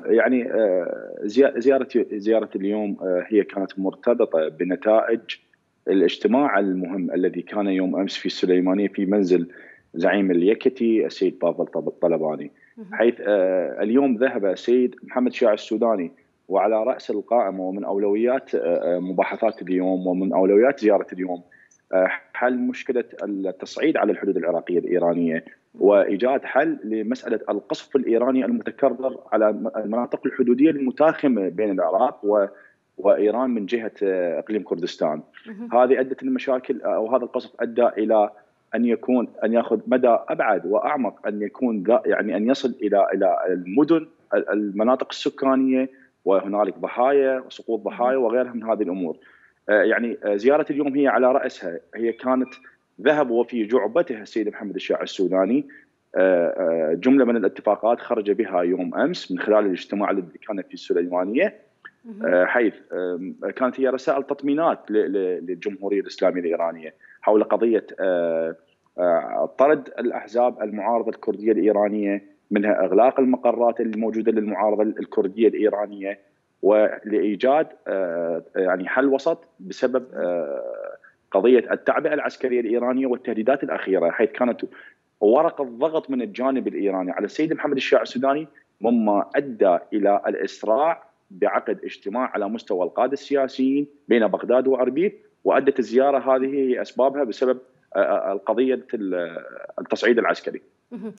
يعني زيارة اليوم هي كانت مرتبطة بنتائج الاجتماع المهم الذي كان يوم أمس في السليمانية في منزل زعيم اليكتي السيد بافل الطلباني، حيث اليوم ذهب السيد محمد شياع السوداني وعلى رأس القائمة ومن أولويات مباحثات اليوم ومن أولويات زيارة اليوم حل مشكلة التصعيد على الحدود العراقية الإيرانية وإيجاد حل لمسألة القصف الإيراني المتكرر على المناطق الحدودية المتاخمة بين العراق وإيران من جهة إقليم كردستان. هذه أدت المشاكل، أو هذا القصف أدى إلى أن يأخذ مدى أبعد وأعمق، أن يكون يعني أن يصل إلى المدن المناطق السكانية، وهنالك ضحايا وسقوط ضحايا وغيرها من هذه الأمور. يعني زيارة اليوم هي على رأسها، هي كانت ذهب وفي جعبتها السيد محمد الشياع السوداني جملة من الاتفاقات خرج بها يوم أمس من خلال الاجتماع الذي كان في السليمانية، حيث كانت هي رسائل تطمينات للجمهورية الإسلامية الإيرانية حول قضية طرد الأحزاب المعارضة الكردية الإيرانية، منها إغلاق المقرات الموجودة للمعارضة الكردية الإيرانية، ولإيجاد يعني حل وسط بسبب قضية التعبئة العسكرية الإيرانية والتهديدات الأخيرة، حيث كانت ورقة ضغط من الجانب الإيراني على السيد محمد الشياع السوداني، مما أدى إلى الإسراع بعقد اجتماع على مستوى القادة السياسيين بين بغداد وأربيل، وأدت الزيارة هذه أسبابها بسبب القضية التصعيد العسكري.